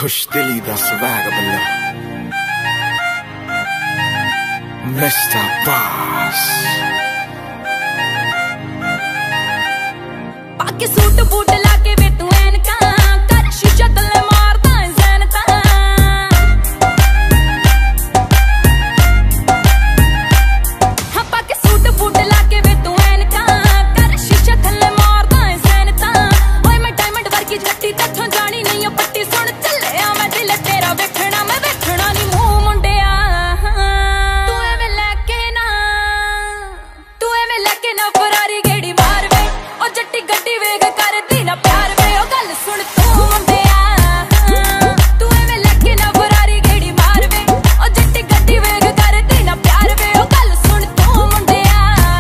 खुश दिली दा स्वैग बल्ला मिस्टर बॉस पाके सूट बूट लाके वे तू ऐनका कर शीशा तले मारदा है ज़ैनता हाँ पाके सूट बूट लाके वे तू ऐनका कर शीशा तले मारदा है ज़ैनता ओए मैं डायमंड वर्गी जट्टी तथों जानी नहीं ओ पट्टी सुन चले आ मैं दिल तेरा वेखना मैं वेखना नहीं मुंह मुंडिया तू एवें लेके ना फरारी गेड़ी मार वे ओ जट्टी गड्डी वेग कर दी ना प्यार वे ओ गल सुन तू मुंडिया तू एवें लेके ना फरारी गेड़ी मार वे ओ जट्टी गड्डी वेग कर दी ना प्यार वे ओ गल सुन तू मुंडिया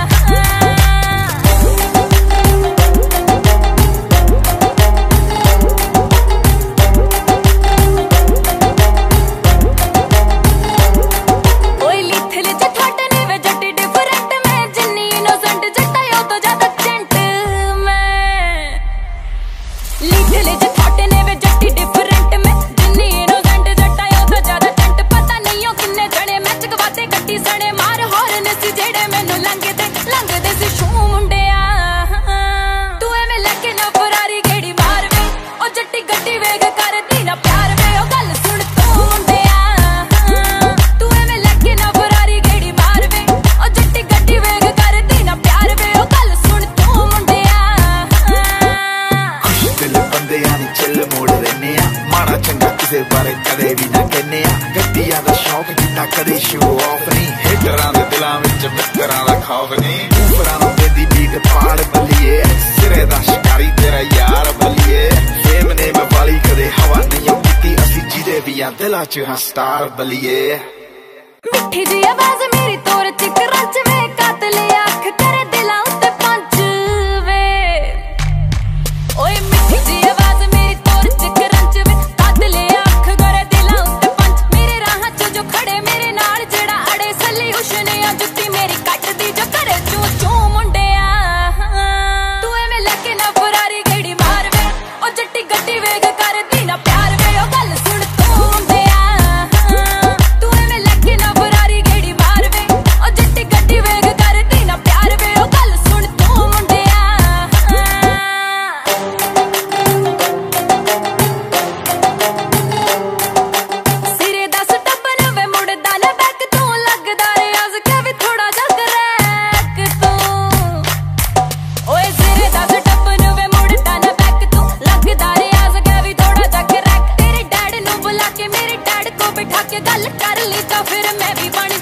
ओए लिथले च थोड़े ने वे जट्टी डिफरेंट में जिन्नी इनोसेंट जट्टा यो तो ज्यादा जेंट मैं लिथले च थोड़े ने वे जट्टी डिफरेंट में जिन्नी इनोसेंट जट्टा यो तो ज्यादा जेंट पता नहीं हो किन्ने जने मैच गवाते गट्टी सने मार हॉर्न सी जेड़े मैनू लंघदे सी शू मुंडिया तू एवें लेके ना फरारी गेड़ी मार वे ओ जट्टी गड्डी वेग कर दी ना प्यार वे ओ गल सुन तू मुंडिया तू एवें लेके ना फरारी गेड़ी मार वे ओ जट्टी गड्डी वेग कर दी ना प्यार वे ओ गल सुन तू मुंडिया खुश दिल बंदे यानी चिल मोड़ रहने आ माड़ा चंगा किसे बारे कदे भी ना कहने आ गड्डियां दा शौक जिन्ना कदे शो ऑफ नहीं हिटरां दे दिलां विच मित्तरां दा खौफ नहीं ऊपरां नु देंदी बीट पाड़ बल्लिए सिरे दा शिकारी तेरा यार बल्लिए फेम ने मैं वाली कदे हवा नहीं कीती असी जिदे भी आ दिलां च हां स्टार बल्लिए मिठी जी आवाज मेरी तोर च करंच वे कातले अख करे दिलां उत्ते पंच वे ओए मिठी जी आवाज मेरी तोर च करंच वे कातले अख करे दिलां उत्ते पंच मेरे राह च जो खड़े मेरे नाल जेड़ा अड़े सली उसने आ जुत्ती मेरी कट दी जो करे चू चू मुंडिया तू एवें लेके ना फरारी गेड़ी मार वे ओ जट्टी गड्डी वेग कर दी ना प्यार वे ओ गल सुन तू मुंडिया तू एवें लेके ना फरारी गेड़ी मार वे ओ जट्टी गड्डी वेग कर दी ना प्यार वे ओ गल सुन तू मुंडिया सिरे दा सटप्पन वे मुड़दा ना बैक तू लगदा रियाज के भी थोड़ा जा क्रैक तू ओए सिरे दा सटप्पन वे मुड़दा ना बैक तू लगदा रियाज के भी थोड़ा जा क्रैक तेरे डैड नु बुला के मेरे डैड को बिठा के गल कर ली तो फिर मैं भी बन